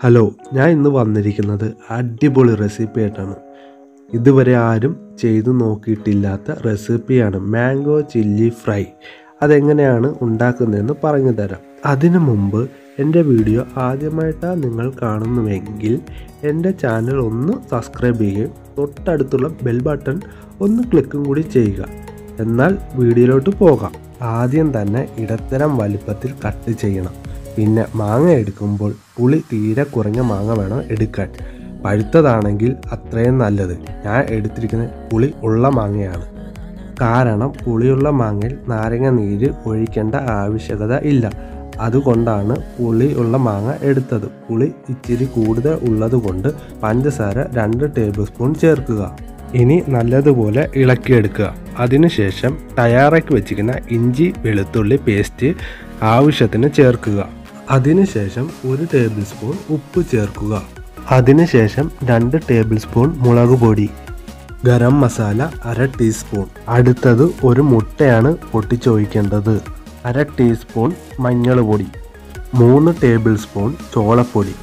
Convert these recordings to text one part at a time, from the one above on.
Hello, ഞാൻ ഇന്ന് വന്നിരിക്കുന്നത് അടിപൊളി റെസിപ്പി ആയിട്ടാണ്. ഇതുവരെ ആരും ചെയ്തു നോക്കിയിട്ടില്ലാത്ത റെസിപ്പിയാണ് മാംഗോ ചില്ലി ഫ്രൈ. അതെങ്ങനെയാണ് ഉണ്ടാക്കുന്നതെന്ന് പറഞ്ഞു തരാം. അതിനു മുമ്പ് എൻ്റെ വീഡിയോ ആദ്യമായിട്ടാണ് നിങ്ങൾ കാണുന്നുവെങ്കിൽ എൻ്റെ ചാനൽ ഒന്ന് സബ്സ്ക്രൈബ് ചെയ്യുകയും തൊട്ടടുത്തുള്ള ബെൽ ബട്ടൺ ഒന്ന് ക്ലിക്കും കൂടി ചെയ്യുക. എന്നാൽ വീഡിയോയിലോട്ട് പോകാം. ആദ്യം തന്നെ ഇടത്തരം വലിപ്പത്തിൽ കട്ട് ചെയ്യണം. പിന്നെ മാങ്ങ എടുക്കുമ്പോൾ പുളി തീരെ കുറഞ്ഞ മാങ്ങ വേണം എടുക്കാൻ. പഴുത്തതാണെങ്കിൽ അത്രയും നല്ലത്. ഞാൻ എടുത്തിരിക്കുന്നത് പുളി ഉള്ള മാങ്ങയാണ്. കാരണം പുളിയുള്ള മാങ്ങയിൽ നാരങ്ങ നീര് ഒഴിക്കേണ്ട ആവശ്യകത ഇല്ല. അതുകൊണ്ടാണ് പുളി ഉള്ള മാങ്ങ എടുത്തത്. പുളി ഇച്ചിരി കൂടുതൽ ഉള്ളതുകൊണ്ട് പഞ്ചസാര 2 ടേബിൾ സ്പൂൺ ചേർക്കുക. ഇനി നല്ലതുപോലെ ഇളക്കിയെടുക്കുക. അതിനുശേഷം തയ്യാറാക്കി വെച്ചിരിക്കുന്ന ഇഞ്ചി വെളുത്തുള്ളി പേസ്റ്റ് ആവശ്യത്തിന് ചേർക്കുക. അതിനുശേഷം 1 ടേബിൾ സ്പൂൺ ഉപ്പ് ചേർക്കുക. അതിനുശേഷം 2 ടേബിൾ സ്പൂൺ മുളക് പൊടി, ഗരം മസാല 1/2 ടീസ്പൂൺ. അടുത്തത് ഒരു മുട്ടയാണ് പൊട്ടിച്ചൊഴിക്കേണ്ടത്. 1/2 ടീസ്പൂൺ മഞ്ഞൾ പൊടി, 3 ടേബിൾ സ്പൂൺ ചോളപ്പൊടി,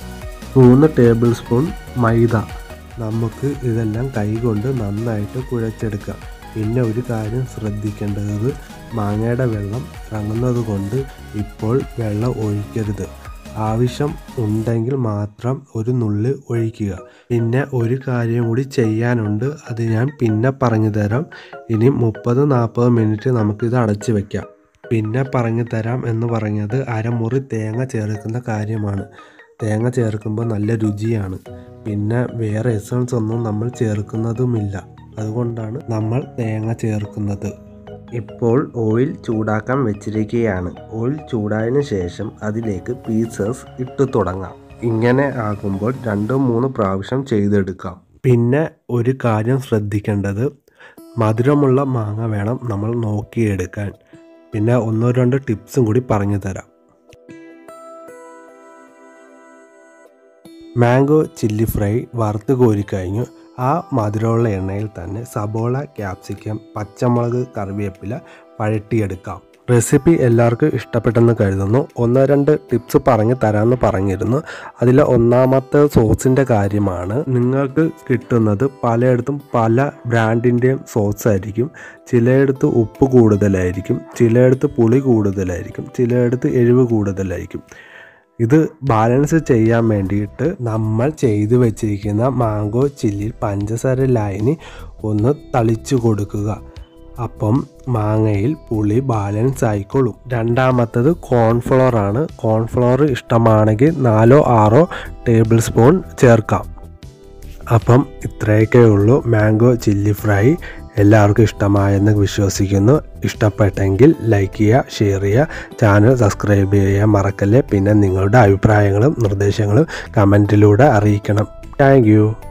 3 ടേബിൾ സ്പൂൺ മൈദ. നമുക്ക് ഇതെല്ലാം കൈകൊണ്ട് നന്നായിട്ട് കുഴച്ചെടുക്കാം. പിന്നെ ഒരു കാര്യം ശ്രദ്ധിക്കേണ്ടത്, മാങ്ങയുടെ വെള്ളം ഇറങ്ങുന്നത് കൊണ്ട് ഇപ്പോൾ വെള്ളം ഒഴിക്കരുത്. ആവശ്യം ഉണ്ടെങ്കിൽ മാത്രം ഒരു നുള്ളി ഒഴിക്കുക. പിന്നെ ഒരു കാര്യം കൂടി ചെയ്യാനുണ്ട്, അത് ഞാൻ പിന്നെ പറഞ്ഞു തരാം. ഇനി 30-40 മിനിറ്റ് നമുക്കിത് അടച്ചു വയ്ക്കാം. പിന്നെ പറഞ്ഞു തരാം എന്ന് പറഞ്ഞത് അരമുറി തേങ്ങ ചേർക്കുന്ന കാര്യമാണ്. തേങ്ങ ചേർക്കുമ്പോൾ നല്ല രുചിയാണ്. പിന്നെ വേറെ എസൻസ് ഒന്നും നമ്മൾ ചേർക്കുന്നതുമില്ല. അതുകൊണ്ടാണ് നമ്മൾ തേങ്ങ ചേർക്കുന്നത്. ഇപ്പോൾ ഓയിൽ ചൂടാക്കാൻ വെച്ചിരിക്കുകയാണ്. ഓയിൽ ചൂടായതിനു ശേഷം അതിലേക്ക് പീസസ് ഇട്ട് തുടങ്ങാം. ഇങ്ങനെ ആകുമ്പോൾ 2-3 പ്രാവശ്യം ചെയ്തെടുക്കാം. പിന്നെ ഒരു കാര്യം ശ്രദ്ധിക്കേണ്ടത്, മധുരമുള്ള മാങ്ങ വേണം നമ്മൾ നോക്കിയെടുക്കാൻ. പിന്നെ 1-2 ടിപ്സും കൂടി പറഞ്ഞു തരാം. മാംഗോ ചില്ലി ഫ്രൈ വറുത്ത് കോരിക്കഴിഞ്ഞു ആ മധുരമുള്ള എണ്ണയിൽ തന്നെ സബോള, ക്യാപ്സിക്കം, പച്ചമുളക്, കറിവേപ്പില വഴറ്റിയെടുക്കാം. റെസിപ്പി എല്ലാവർക്കും ഇഷ്ടപ്പെട്ടെന്ന് കരുതുന്നു. 1-2 ടിപ്സ് പറഞ്ഞു തരാമെന്ന് പറഞ്ഞിരുന്നു. അതിൽ ഒന്നാമത്തെ സോസിൻ്റെ കാര്യമാണ്. നിങ്ങൾക്ക് കിട്ടുന്നത് പലയിടത്തും പല ബ്രാൻഡിൻ്റെയും സോസ് ആയിരിക്കും. ചിലയിടത്ത് ഉപ്പ് കൂടുതലായിരിക്കും, ചിലയിടത്ത് പുളി കൂടുതലായിരിക്കും, ചിലയിടത്ത് എരിവ് കൂടുതലായിരിക്കും. ഇത് ബാലൻസ് ചെയ്യാൻ വേണ്ടിയിട്ട് നമ്മൾ ചെയ്തു വെച്ചിരിക്കുന്ന മാംഗോ ചില്ലി പഞ്ചസാര ലായനി ഒന്ന് തളിച്ചു കൊടുക്കുക. അപ്പം മാങ്ങയിൽ പുളി ബാലൻസ് ആയിക്കോളും. രണ്ടാമത്തത് കോൺഫ്ലോർ ആണ്. കോൺഫ്ലോർ ഇഷ്ടമാണെങ്കിൽ 4-6 ടേബിൾ സ്പൂൺ ചേർക്കാം. അപ്പം ഇത്രയൊക്കെ ഉള്ളൂ മാംഗോ ചില്ലി ഫ്രൈ. എല്ലാവർക്കും ഇഷ്ടമായെന്ന് വിശ്വസിക്കുന്നു. ഇഷ്ടപ്പെട്ടെങ്കിൽ ലൈക്ക് ചെയ്യുക, ഷെയർ ചെയ്യുക, ചാനൽ സബ്സ്ക്രൈബ് ചെയ്യാൻ മറക്കല്ലേ. പിന്നെ നിങ്ങളുടെ അഭിപ്രായങ്ങളും നിർദ്ദേശങ്ങളും കമൻറ്റിലൂടെ അറിയിക്കണം. Thank U.